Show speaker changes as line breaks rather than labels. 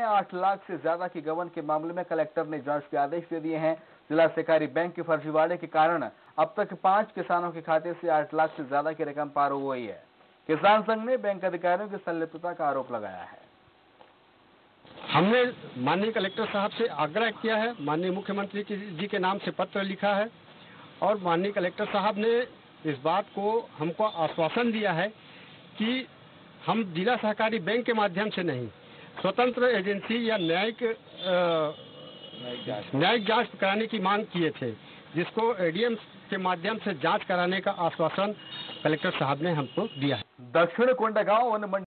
8 लाख से ज्यादा की गबन के मामले में कलेक्टर ने जांच के आदेश दे दिए हैं। जिला सहकारी बैंक के फर्जीवाड़े के कारण अब तक 5 किसानों के खाते से 8 लाख से ज्यादा की रकम पार हो गई है। किसान संघ ने बैंक अधिकारियों की संलिप्तता का आरोप लगाया है।
हमने माननीय कलेक्टर साहब से आग्रह किया है, माननीय मुख्यमंत्री जी के नाम से पत्र लिखा है और माननीय कलेक्टर साहब ने इस बात को हमको आश्वासन दिया है कि हम जिला सहकारी बैंक के माध्यम से नहीं, स्वतंत्र एजेंसी या न्यायिक जांच कराने की मांग किए थे, जिसको एडीएम के माध्यम से जांच कराने का आश्वासन कलेक्टर साहब ने हमको दिया है।
दक्षिण कोंडागांव वन मंडी